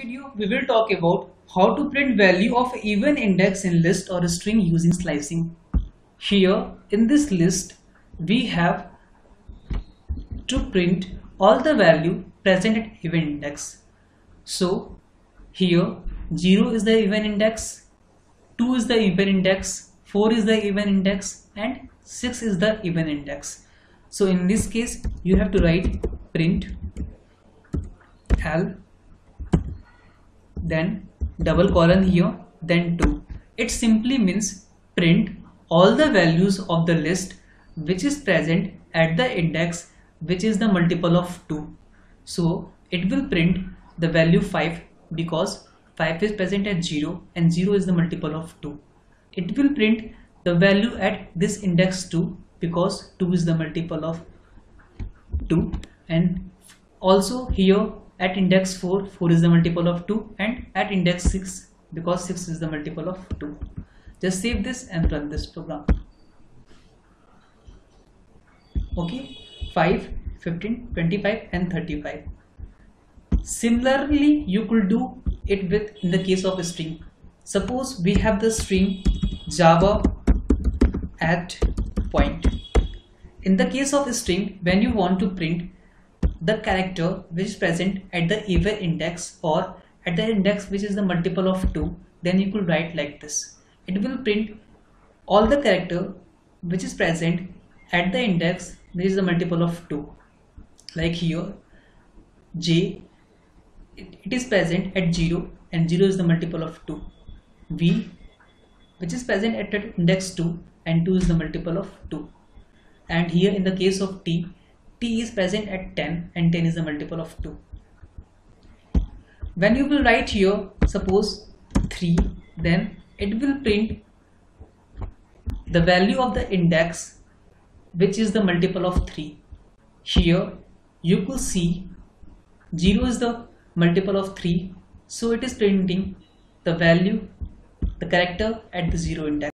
video, we will talk about how to print value of even index in list or a string using slicing. Here in this list, we have to print all the value present at even index. So here 0 is the even index, 2 is the even index, 4 is the even index, and 6 is the even index. So in this case, you have to write print L, then double colon here, then 2. It simply means print all the values of the list which is present at the index which is the multiple of 2. So it will print the value 5 because 5 is present at 0 and 0 is the multiple of 2. It will print the value at this index 2 because 2 is the multiple of 2, and also here at index 4, 4 is the multiple of 2, and at index 6 because 6 is the multiple of 2. Just save this and run this program. Okay, 5, 15, 25 and 35. Similarly, you could do it with in the case of a string. Suppose we have the string Java at point. In the case of a string, when you want to print the character which is present at the even index or at the index which is the multiple of 2, then you could write like this. It will print all the character which is present at the index which is the multiple of 2. Like here J, it is present at 0 and 0 is the multiple of 2. V, which is present at index 2 and 2 is the multiple of 2. And here in the case of T, T is present at 10 and 10 is the multiple of 2. When you will write here, suppose 3, then it will print the value of the index which is the multiple of 3. Here you could see 0 is the multiple of 3, so it is printing the value, the character at the 0 index.